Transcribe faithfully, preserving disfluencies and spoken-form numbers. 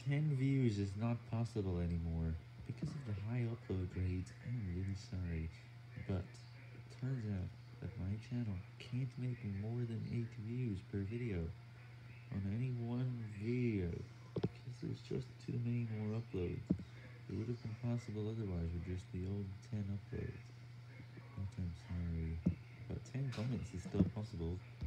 ten views is not possible anymore. Because of the high upload rates, I'm really sorry, but it turns out that my channel can't make more than eight views per video on any one video, because there's just too many more uploads. It would have been possible otherwise with just the old ten uploads. But I'm sorry, but ten comments is still possible.